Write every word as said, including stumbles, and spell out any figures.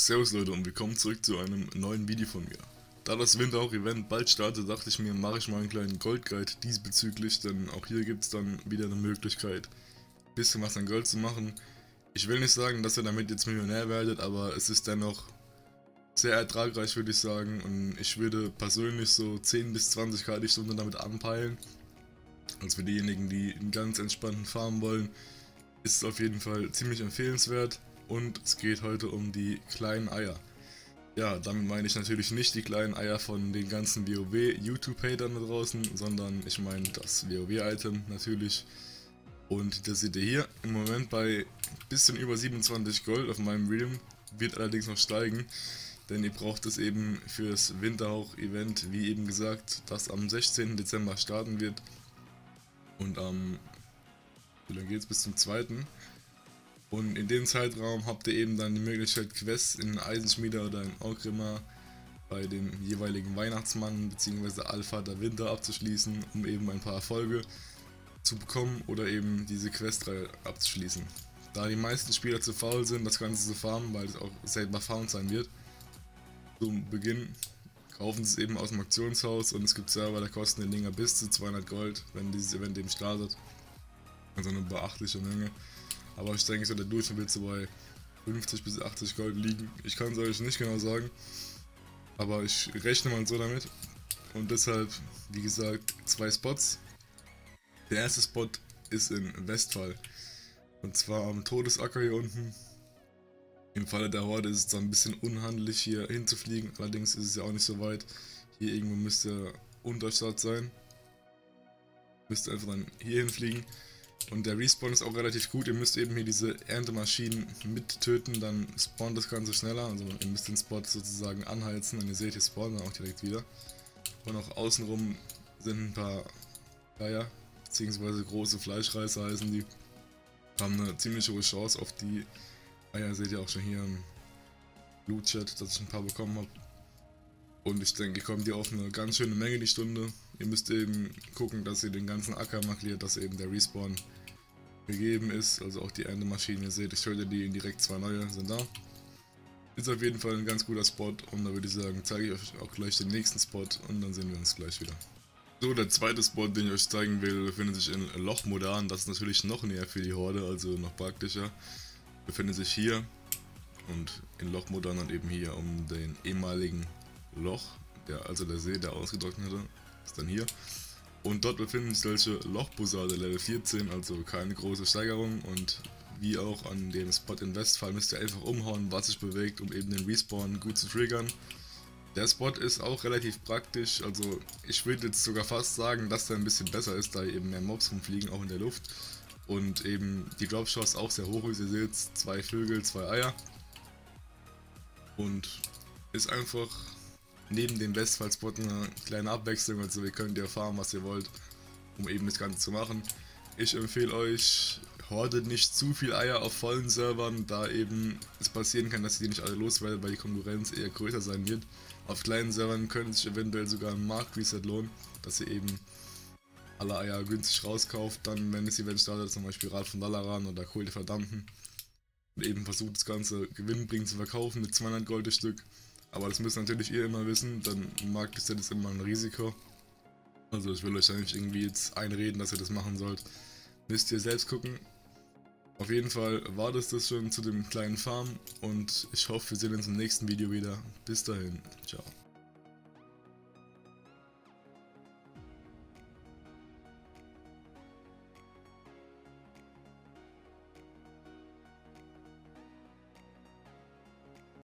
Servus Leute und willkommen zurück zu einem neuen Video von mir. Da das Winterhauch-Event bald startet, dachte ich mir, mache ich mal einen kleinen Goldguide diesbezüglich, denn auch hier gibt es dann wieder eine Möglichkeit, ein bisschen was an Gold zu machen. Ich will nicht sagen, dass ihr damit jetzt Millionär werdet, aber es ist dennoch sehr ertragreich, würde ich sagen, und ich würde persönlich so zehn bis zwanzig K die Stunde damit anpeilen. Also für diejenigen, die einen ganz entspannten Farmen wollen, ist es auf jeden Fall ziemlich empfehlenswert. Und es geht heute um die kleinen Eier. Ja, damit meine ich natürlich nicht die kleinen Eier von den ganzen WoW-YouTube-Hatern da draußen, sondern ich meine das WoW-Item natürlich. Und das seht ihr hier im Moment bei bisschen über siebenundzwanzig Gold auf meinem Realm, wird allerdings noch steigen, denn ihr braucht es eben fürs Winterhauch-Event, wie eben gesagt, das am sechzehnten Dezember starten wird. Und am, wie lange geht's, bis zum zweiten Und in dem Zeitraum habt ihr eben dann die Möglichkeit, Quests in Eisenschmiede oder in Orgrimmar bei dem jeweiligen Weihnachtsmann bzw. Allvater Winter abzuschließen, um eben ein paar Erfolge zu bekommen oder eben diese Questreihe abzuschließen. Da die meisten Spieler zu faul sind, das Ganze zu farmen, weil es auch selten found sein wird, zum Beginn kaufen sie es eben aus dem Auktionshaus und es gibt Server, da kosten die Dinger bis zu zweihundert Gold, wenn dieses Event eben startet. Also eine beachtliche Menge. Aber ich denke, so der Durchschnitt wird so bei fünfzig bis achtzig Gold liegen. Ich kann es euch nicht genau sagen, aber ich rechne mal so damit. Und deshalb, wie gesagt, zwei Spots. Der erste Spot ist in Westphal. Und zwar am Todesacker hier unten. Im Falle der Horde ist es dann ein bisschen unhandlich hier hinzufliegen. Allerdings ist es ja auch nicht so weit. Hier irgendwo müsste Unterstadt sein. Müsste einfach dann hier hinfliegen. Und der Respawn ist auch relativ gut, ihr müsst eben hier diese Erntemaschinen mit töten, dann spawnt das Ganze schneller, also ihr müsst den Spot sozusagen anheizen und ihr seht, hier spawnen dann auch direkt wieder. Und auch außenrum sind ein paar Eier, beziehungsweise große Fleischreißer heißen die, haben eine ziemlich hohe Chance auf die Eier, seht ihr auch schon hier im Loot-Chat, dass ich ein paar bekommen habe. Und ich denke, ihr kommt hier auf eine ganz schöne Menge die Stunde. Ihr müsst eben gucken, dass ihr den ganzen Acker markiert, dass eben der Respawn gegeben ist. Also auch die Erntemaschinen, ihr seht, ich töte die, direkt zwei neue sind da. Ist auf jeden Fall ein ganz guter Spot und da würde ich sagen, zeige ich euch auch gleich den nächsten Spot und dann sehen wir uns gleich wieder. So, der zweite Spot, den ich euch zeigen will, befindet sich in Loch Modan. Das ist natürlich noch näher für die Horde, also noch praktischer. Befindet sich hier und in Loch Modan und eben hier um den ehemaligen Loch, der, also der See, der ausgetrocknete, ist dann hier. Und dort befinden sich solche Lochbussarde Level vierzehn, also keine große Steigerung. Und wie auch an dem Spot in Westphal müsst ihr einfach umhauen, was sich bewegt, um eben den Respawn gut zu triggern. Der Spot ist auch relativ praktisch, also ich würde jetzt sogar fast sagen, dass der ein bisschen besser ist, da eben mehr Mobs rumfliegen, auch in der Luft. Und eben die Dropshots auch sehr hoch, wie ihr seht, zwei Vögel, zwei Eier. Und ist einfach neben dem Westphal-Spot eine kleine Abwechslung, also ihr könnt ja farmen, was ihr wollt, um eben das Ganze zu machen. Ich empfehle euch, hortet nicht zu viel Eier auf vollen Servern, da eben es passieren kann, dass ihr die nicht alle loswerdet, weil die Konkurrenz eher größer sein wird. Auf kleinen Servern könnte sich eventuell sogar ein Marktreset lohnen, dass ihr eben alle Eier günstig rauskauft, dann wenn das Event startet, zum Beispiel Rat von Dalaran oder Kohl der Verdammten. Und eben versucht das Ganze gewinnbringend zu verkaufen mit zweihundert Gold das Stück. Aber das müsst natürlich ihr immer wissen, dann Marktreset ist immer ein Risiko. Also ich will euch ja nicht irgendwie jetzt einreden, dass ihr das machen sollt. Müsst ihr selbst gucken. Auf jeden Fall war das das schon zu dem kleinen Farm und ich hoffe, wir sehen uns im nächsten Video wieder. Bis dahin, ciao.